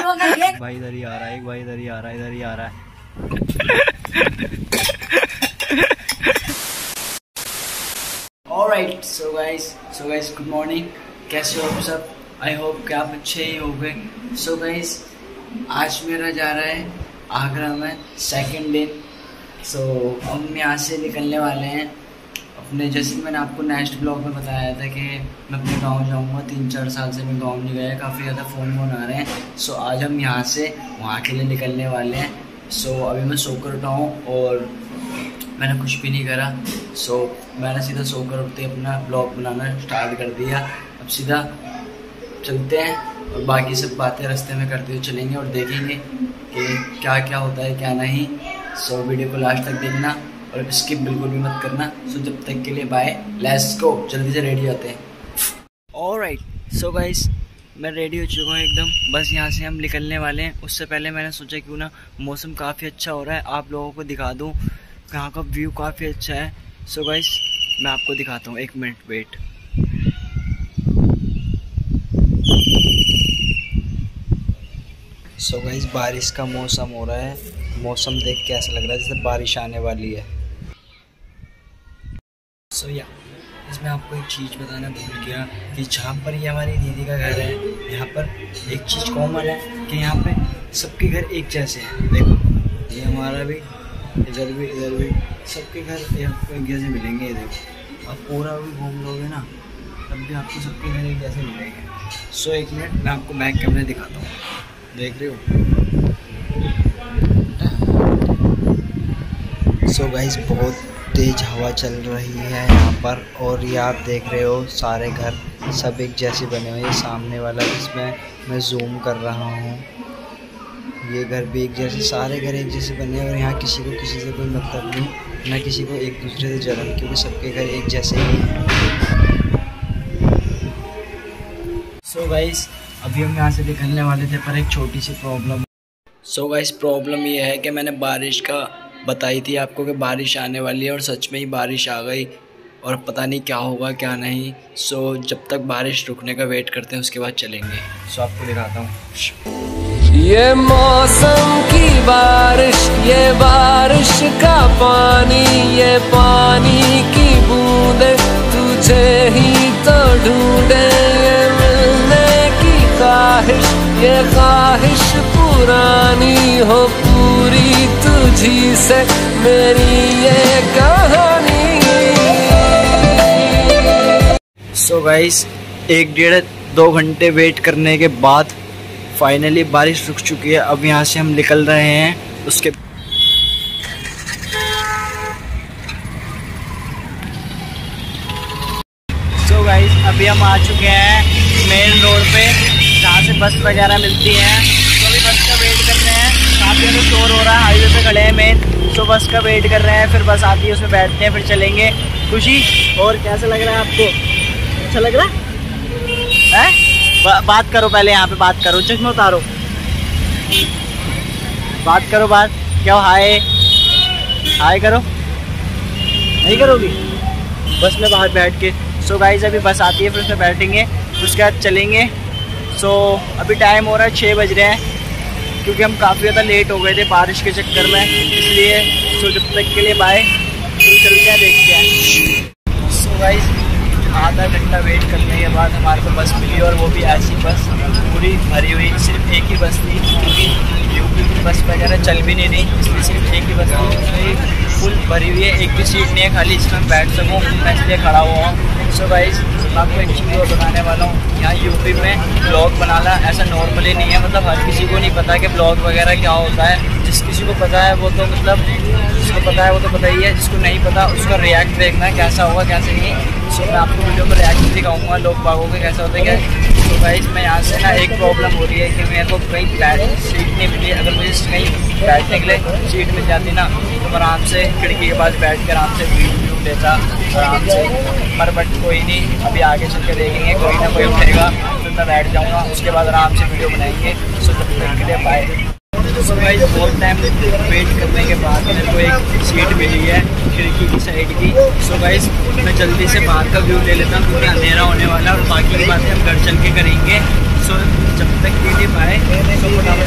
भाई इधर ही आ रहा है, एक भाई इधर ही आ रहा है, इधर ही आ रहा है। Alright, so guys, good morning. कैसे हो आप सब? आई होप कि आप अच्छे ही होंगे। So guys, आज मेरा जा रहा है आगरा में सेकंड दिन। So हम यहाँ से निकलने वाले हैं अपने, जैसे मैंने आपको नेक्स्ट ब्लॉग में बताया था कि मैं अपने गांव जाऊंगा। 3-4 साल से मैं गांव नहीं गया, काफ़ी ज़्यादा फ़ोन आ रहे हैं। सो आज हम यहाँ से वहाँ के लिए निकलने वाले हैं। सो अभी मैं सोकर उठा हूँ और मैंने कुछ भी नहीं करा। सो मैंने सीधा सोकर उठते अपना ब्लॉग बनाना स्टार्ट कर दिया। अब सीधा चलते हैं और बाकी सब बातें रास्ते में करते हुए चलेंगे और देखेंगे कि क्या क्या होता है क्या नहीं। सो वीडियो को लास्ट तक देखना और स्किप बिल्कुल भी मत करना। सो जब तक के लिए बाय, लेट्स गो, जल्दी से रेडी होते हैं। ऑलराइट, सो गाइस मैं रेडी हो चुका हूँ एकदम, बस यहाँ से हम निकलने वाले हैं। उससे पहले मैंने सोचा क्यों ना, मौसम काफ़ी अच्छा हो रहा है, आप लोगों को दिखा दूँ। यहाँ का व्यू काफ़ी अच्छा है। सो गाइस मैं आपको दिखाता हूँ, 1 मिनट वेट। सो गाइस बारिश का मौसम हो रहा है, मौसम देख के ऐसा लग रहा है जैसे बारिश आने वाली है। सो या इसमें आपको एक चीज़ बताना भूल गया कि जहाँ पर ये हमारी दीदी का घर है, यहाँ पर एक चीज़ कॉमन है कि यहाँ पे सबके घर एक जैसे हैं। देखो ये हमारा भी, इधर भी सबके घर आपको एक जैसे मिलेंगे। ये देखो आप पूरा भी घूम लोगे ना तब भी आपको सबके घर एक जैसे मिलेंगे। सो 1 मिनट मैं आपको बैक कैमरे दिखाता हूँ, देख रहे हो। सो गाइस बहुत तेज़ हवा चल रही है यहाँ पर, और ये आप देख रहे हो सारे घर सब एक जैसे बने हुए हैं। सामने वाला जिसमें मैं जूम कर रहा हूँ, ये घर भी एक जैसे, सारे घर एक जैसे बने हैं। और यहाँ किसी को किसी से कोई मतलब नहीं, ना किसी को एक दूसरे से जलन, क्योंकि सबके घर एक जैसे ही हैं। सो गाइस अभी हम यहाँ से निकलने वाले थे पर एक छोटी सी प्रॉब्लम। सो गाइस प्रॉब्लम ये है कि मैंने बारिश का बताई थी आपको कि बारिश आने वाली है, और सच में ही बारिश आ गई और पता नहीं क्या होगा क्या नहीं। सो जब तक बारिश रुकने का वेट करते हैं उसके बाद चलेंगे। सो आपको दिखाता हूँ। ये मौसम की बारिश, ये बारिश का पानी, ये पानी की बूंदे तुझे ही तो ढूंढे। ये मिलने की ख्वाहिश, ये ख्वाहिश पुरानी हो पूरी तुझी से मेरी ये कहानी। सो गाइस 1-1.5-2 घंटे वेट करने के बाद फाइनली बारिश रुक चुकी है। अब यहाँ से हम निकल रहे हैं। उसके सो गाइस अभी हम आ चुके हैं मेन रोड पे जहाँ से बस वगैरह मिलती हैं। तो अभी बस का वेट कर रहे हैं, काफ़ी ज़्यादा शोर हो रहा है, हाईवे पे खड़े हैं मेन। तो बस का वेट कर रहे हैं, फिर बस आती है उसमें बैठते हैं, फिर चलेंगे। खुशी और कैसा लग रहा है आपको? अच्छा लग रहा है? बात करो पहले, यहाँ पे बात करो, चश्मा उतारो, बात करो, बात क्या हो? हाय करो, नहीं करोगी? बस में बाहर बैठ के। सो गाइस अभी बस आती है, फिर उसमें बैठेंगे, उसके बाद चलेंगे। सो अभी टाइम हो रहा है 6 बज रहे हैं, क्योंकि हम काफ़ी ज़्यादा लेट हो गए थे बारिश के चक्कर में, इसलिए। सो जब तक के लिए बाय, फिर चलते हैं, देखते हैं। सो गाइस आधा घंटा वेट करने के बाद हमारे को बस मिली, और वो भी ऐसी बस पूरी भरी हुई। सिर्फ एक ही बस थी, क्योंकि यूपी की बस वगैरह चल भी नहीं रही, इसलिए सिर्फ एक ही बस थी, उसमें फुल भरी हुई है। एक भी सीट नहीं है खाली जिसमें मैं बैठ सकूँ, मैं इसलिए खड़ा हुआ हूँ। सो गाइस मैं आपको एक चीज़ और बताने वाला हूँ। यहाँ यूपी में ब्लॉग बनाना ऐसा नॉर्मली नहीं है, मतलब हर किसी को नहीं पता कि ब्लॉग वगैरह क्या होता है। जिस किसी को पता है वो तो मतलब, जिसको पता है वो तो पता ही है, जिसको नहीं पता उसका रिएक्ट देखना कैसा होगा कैसे नहीं। सो मैं आपको वीडियो में रिएक्ट दिखाऊंगा लोग बागों के कैसा होता है क्या। तो गाइस मैं यहाँ से ना एक प्रॉब्लम हो रही है कि मेरे को कहीं सीट नहीं मिली। अगर मुझे कहीं बैठने के लिए सीट मिल जाती ना तो मैं आराम से खिड़की के पास बैठ कर आराम से व्यू लेता आराम से। पर बट कोई नहीं, अभी आगे चल के देखेंगे, कोई ना कोई उठेगा फिर मैं बैठ जाऊँगा, उसके बाद आराम से वीडियो बनाएंगे। सो तब तक के लिए बाय। सो गाइस बहुत टाइम वेट करने के बाद मेरे को एक सीट मिली है खिड़की की साइड की। सो गाइस मैं जल्दी से बाहर का व्यू ले लेता हूँ क्योंकि अंधेरा होने वाला है और बाकी की बातें हम घर चल के करेंगे। सो जब तक के लिए बाय। सो फटाफट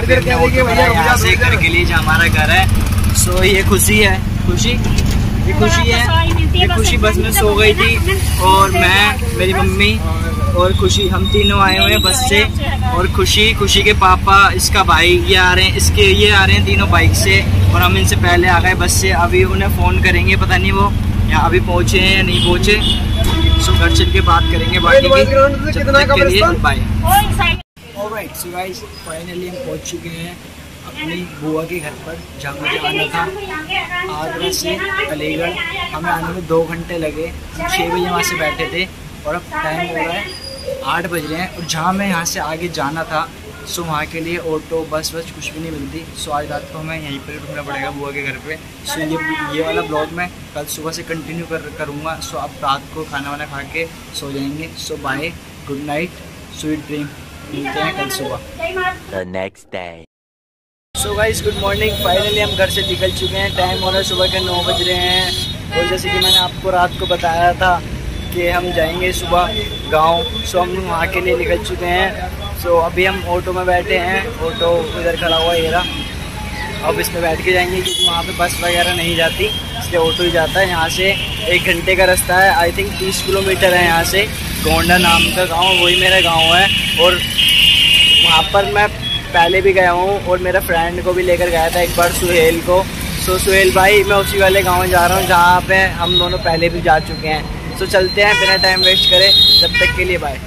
अभी हमने ऑटो करा है यहाँ से घर के लिए, जहाँ हमारा घर है। सो ये खुशी है, खुशी, ये खुशी है, ये खुशी बस में सो गई थी, और मैं, मेरी मम्मी और खुशी, हम तीनों आए हुए हैं बस से। और खुशी के पापा, इसका भाई, ये आ रहे हैं, ये आ रहे हैं तीनों बाइक से, और हम इनसे पहले आ गए बस से। अभी उन्हें फ़ोन करेंगे, पता नहीं वो यहाँ अभी पहुँचे हैं या नहीं पहुँचे। सो घर चल के बात करेंगे बाकी की, जब तक के लिए bye. Alright, so guys finally हम पहुँच चुके हैं अपनी बुआ के घर पर, जहाँ मुझे आना था आगरा से अलीगढ़। हमें आने में 2 घंटे लगे। हम 6 बजे वहाँ से बैठे थे और अब टाइम हो रहा है 8 बज रहे हैं। और जहाँ मैं यहाँ से आगे जाना था, सो वहाँ के लिए ऑटो बस कुछ भी नहीं मिलती। सो आज रात को हमें यहीं पर रुकना पड़ेगा बुआ के घर पे। सो ये वाला ब्लॉग मैं कल सुबह से कंटिन्यू करूँगा। सो अब रात को खाना वाना खा के सो जाएंगे। So bye, good night, sweet dream, मिलते हैं कल सुबह। The next day. So guys good morning, finally हम घर से निकल चुके हैं। टाइम हो रहा है सुबह के 9 बज रहे हैं। और जैसे कि मैंने आपको रात को बताया था कि हम जाएंगे सुबह गांव, सो हम वहाँ के लिए निकल चुके हैं। सो अभी हम ऑटो में बैठे हैं, ऑटो इधर खड़ा हुआ है, अब इसमें बैठ के जाएंगे क्योंकि वहाँ पे बस वगैरह नहीं जाती, इसलिए ऑटो ही जाता है। यहाँ से 1 घंटे का रास्ता है, आई थिंक 30 किलोमीटर है यहाँ से। गोंडा नाम का गाँव, वही मेरा गाँव है। और वहाँ पर मैं पहले भी गया हूँ और मेरा फ्रेंड को भी लेकर गया था एक बार, सुहेल को। सो सुहेल भाई, मैं उसी वाले गांव जा रहा हूँ जहाँ पे हम दोनों पहले भी जा चुके हैं। सो चलते हैं बिना टाइम वेस्ट करे, जब तक के लिए बाय।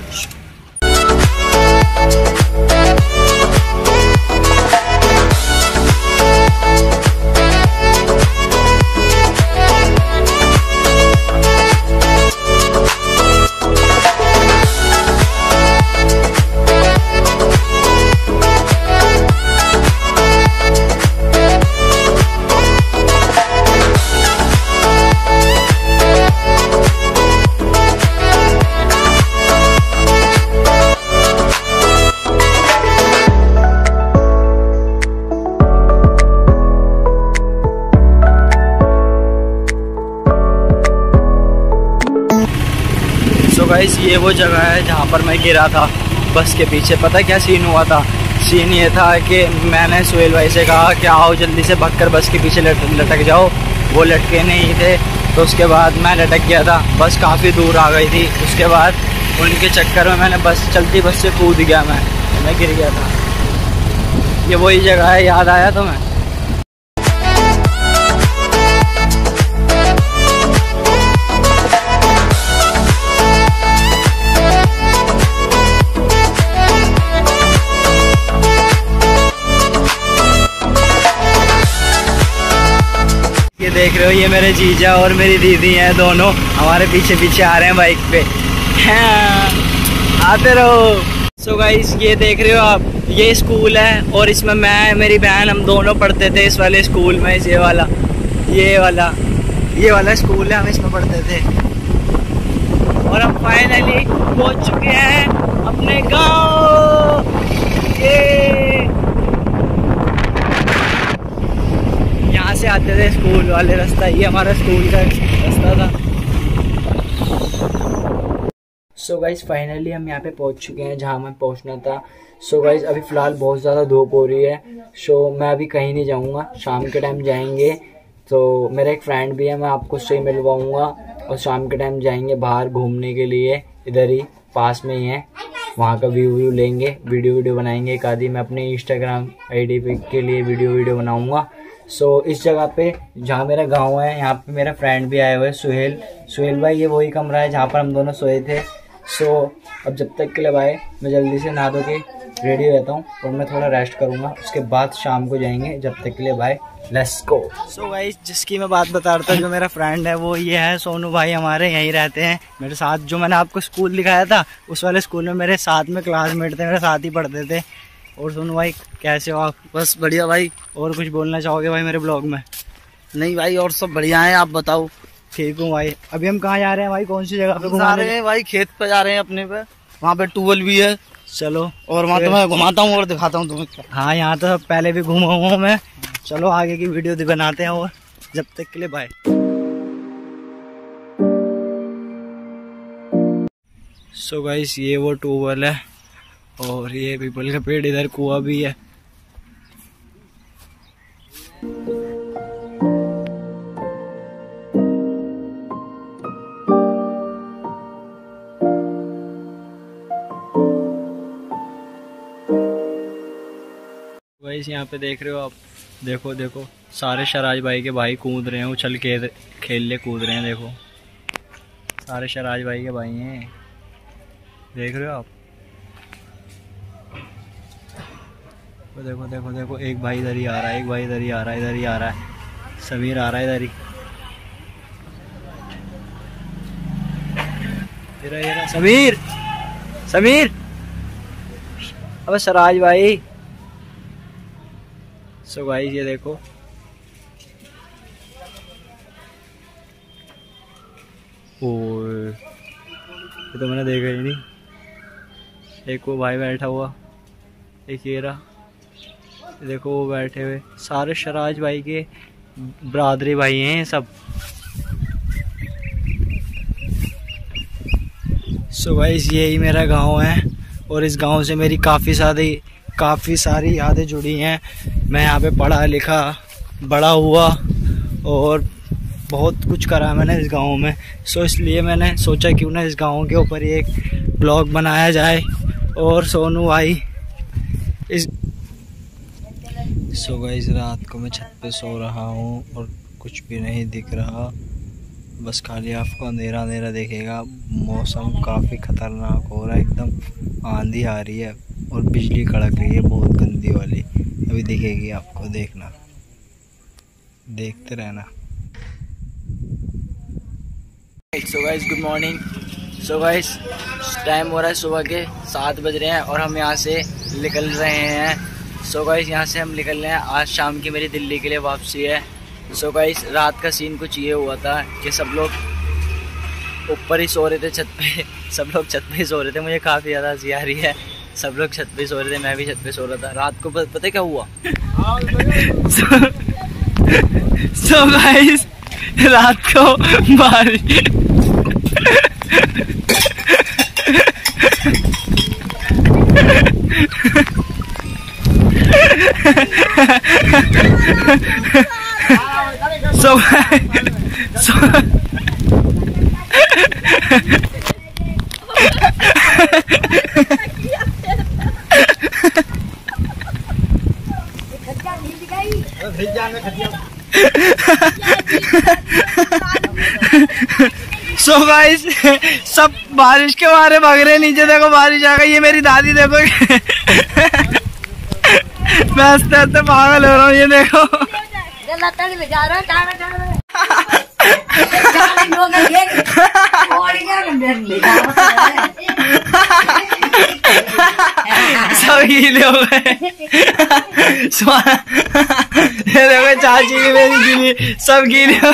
गाइस ये वो जगह है जहाँ पर मैं गिरा था बस के पीछे। पता क्या सीन हुआ था? सीन ये था कि मैंने सुहेल भाई से कहा कि आओ जल्दी से भागकर बस के पीछे लटक जाओ, वो लटके नहीं थे। तो उसके बाद मैं लटक गया था, बस काफ़ी दूर आ गई थी। उसके बाद उनके चक्कर में मैंने चलती बस से कूद गया, मैं गिर गया था। ये वही जगह है, याद आया तुम्हें? ये देख रहे हो, ये मेरे जीजा और मेरी दीदी हैं, दोनों हमारे पीछे पीछे आ रहे हैं बाइक पे। हाँ, आते रहो। सो गाइस ये देख रहे हो आप, ये स्कूल है और इसमें मैं, मेरी बहन, हम दोनों पढ़ते थे इस वाले स्कूल में। ये वाला स्कूल है, हम इसमें पढ़ते थे। और हम फाइनली पहुंच चुके हैं अपने गाँव। यहाँ से आते थे स्कूल वाले रास्ता, ये हमारा स्कूल का रास्ता था। सो गाइस फाइनली हम यहाँ पे पहुँच चुके हैं जहाँ हमें पहुँचना था। सो गाइस अभी फ़िलहाल बहुत ज़्यादा धूप हो रही है। सो मैं अभी कहीं नहीं जाऊँगा, शाम के टाइम जाएंगे। तो मेरा एक फ्रेंड भी है, मैं आपको उससे मिलवाऊँगा और शाम के टाइम जाएंगे बाहर घूमने के लिए। इधर ही पास में ही है, वहाँ का व्यू लेंगे, वीडियो बनाएंगे एक आधी। मैं अपने इंस्टाग्राम ID के लिए वीडियो बनाऊँगा। सो इस जगह पे जहाँ मेरा गांव है, यहाँ पे मेरा फ्रेंड भी आया हुआ है, सुहेल भाई। ये वही कमरा है जहाँ पर हम दोनों सोए थे। सो अब जब तक के लिए बाय, मैं जल्दी से नहा धो के रेडी हो जाता हूँ और मैं थोड़ा रेस्ट करूँगा, उसके बाद शाम को जाएंगे। जब तक के लिए bye, let's go. So guys जिसकी मैं बात बता रहा था, जो मेरा फ्रेंड है, वो ये है सोनू भाई, हमारे यहीं रहते हैं मेरे साथ। जो मैंने आपको स्कूल दिखाया था, उस वाले स्कूल में मेरे साथ में क्लासमेट थे, मेरे साथ ही पढ़ते थे। और सोनू भाई कैसे हो आप? बस बढ़िया भाई। और कुछ बोलना चाहोगे भाई मेरे ब्लॉग में? नहीं भाई, और सब बढ़िया है, आप बताओ। ठीक हूँ भाई। अभी हम कहाँ जा रहे हैं भाई, कौन सी जगह पे जा रहे हैं भाई? खेत पे जा रहे हैं अपने पे, वहाँ पे ट्यूबवेल भी है। चलो, और वहाँ तुम्हें घुमाता हूँ और दिखाता हूँ तुम्हें। हाँ, यहाँ तो पहले भी घूमा हुआ हूँ मैं। चलो आगे की वीडियो बनाते हैं, और जब तक के लिए बाय। सो गाइस ये वो ट्यूबवेल है और ये पीपल का पेड़, इधर कुआं भी है। गाइस यहाँ पे देख रहे हो आप, देखो देखो सारे शराज भाई के भाई कूद रहे हैं, उछल के खेल कूद रहे हैं। देखो सारे शराज भाई के भाई हैं, देख रहे हो आप। तो देखो देखो देखो एक भाई इधर ही आ रहा है, एक भाई इधर ही आ रहा है, इधर ही आ रहा है, समीर आ रहा है इधर ही। समीर समीर अबे सराज भाई। सो गाइस ये देखो ओए, ये तो मैंने देखा ही नहीं। एक वो भाई बैठा हुआ, एक ये रहा, देखो वो बैठे हुए, सारे शराज भाई के बरादरी भाई हैं सब। सो गाइस यही मेरा गांव है और इस गांव से मेरी काफ़ी सारी यादें जुड़ी हैं। मैं यहाँ पे पढ़ा लिखा बड़ा हुआ और बहुत कुछ करा मैंने इस गांव में। सो इसलिए मैंने सोचा क्यों ना इस गांव के ऊपर ही एक ब्लॉग बनाया जाए। और सोनू भाई सो गाइस रात को मैं छत पे सो रहा हूँ और कुछ भी नहीं दिख रहा, बस खाली आपको अंधेरा अंधेरा दिखेगा। मौसम काफ़ी ख़तरनाक हो रहा है, एकदम आंधी आ रही है और बिजली कड़क रही है बहुत गंदी वाली, अभी दिखेगी आपको, देखना, देखते रहना। So guys good morning. So guys time हो रहा है सुबह के 7 बज रहे हैं और हम यहाँ से निकल रहे हैं। सो गाइस यहाँ से हम निकल रहे हैं, आज शाम की मेरी दिल्ली के लिए वापसी है। सो गाइस रात का सीन कुछ ये हुआ था कि सब लोग ऊपर ही सो रहे थे छत पे, सब लोग छत पे ही सो रहे थे। मुझे काफ़ी ज़्यादा हंसी आ रही है, सब लोग छत पे सो रहे थे, मैं भी छत पे सो रहा था। रात को पता क्या हुआ? सो गाइस रात को बारिश सो गाइस सब बारिश के मारे भाग रहे नीचे। देखो बारिश आ गई, ये मेरी दादी देखो मैं हंसते हंसते पागल हो रहा हूँ। ये देखो सब गीले हो गए। ये देखो चाची की मेरी गीली, सब गीले हो।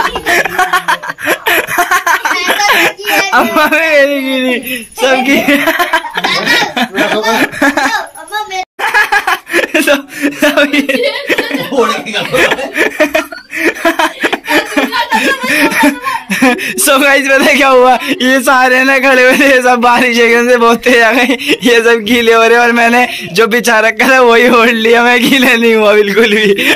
अम्मा भी मेरी गीली, सब गीले। सो गाइस पता क्या हुआ, ये सारे ना खड़े हुए थे, सब बारिश एकदम से बहुत तेज आ गई, ये सब गीले हो रहे और मैंने जो बिछा रखा था वही ओढ़ लिया, मैं गीला नहीं हुआ बिल्कुल भी।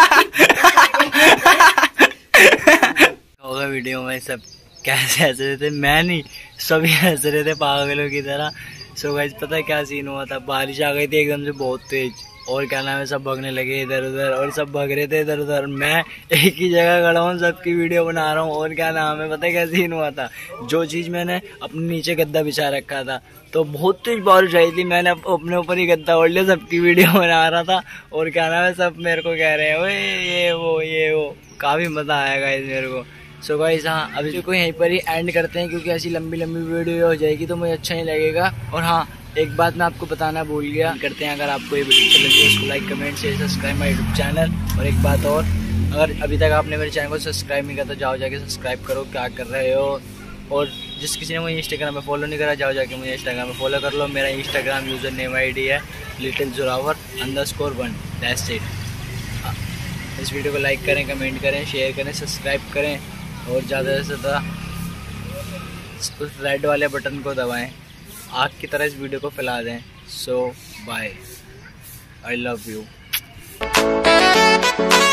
होगा वीडियो में सब कैसे हंस रहे थे, मैं नहीं सभी हंस रहे थे पागलों की तरह। सो गाइस पता है क्या सीन हुआ था, बारिश आ गई थी एकदम से बहुत तेज और क्या नाम है सब भागने लगे इधर उधर और सब भाग रहे थे इधर उधर। मैं एक ही जगह खड़ा हूँ, सबकी वीडियो बना रहा हूँ और क्या नाम है पता है क्या सीन हुआ था, जो चीज़ मैंने अपने नीचे गद्दा बिछा रखा था तो बहुत तेज बारिश आई थी, मैंने अपने ऊपर ही गद्दा ओढ़ लिया, सबकी वीडियो बना रहा था और क्या नाम है सब मेरे को कह रहे हैं ओए ये वो काफ़ी मज़ा आएगा इस मेरे को। सो गाइस हाँ अभी को यहीं पर ही एंड करते हैं क्योंकि ऐसी लंबी लंबी वीडियो हो जाएगी तो मुझे अच्छा नहीं लगेगा। और हाँ एक बात मैं आपको बताना भूल गया, करते हैं अगर आपको ये वीडियो अच्छी लगी उसको like comment share subscribe my YouTube channel. और एक बात और, अगर अभी तक आपने मेरे चैनल को सब्सक्राइब नहीं किया तो जाओ जाके सब्सक्राइब करो, क्या कर रहे हो। और जिस किसी ने मुझे इंस्टाग्राम में फॉलो नहीं करा जाओ जाके मुझे इंस्टाग्राम में फॉलो कर लो, मेरा इंस्टाग्राम यूज़र नेम ID है littlezoravar_1। That's it. इस वीडियो को लाइक करें, कमेंट करें, शेयर करें, सब्सक्राइब करें और ज़्यादा से ज़्यादा उस रेड वाले बटन को दबाएं, आग की तरह इस वीडियो को फैला दें। So bye, I love you.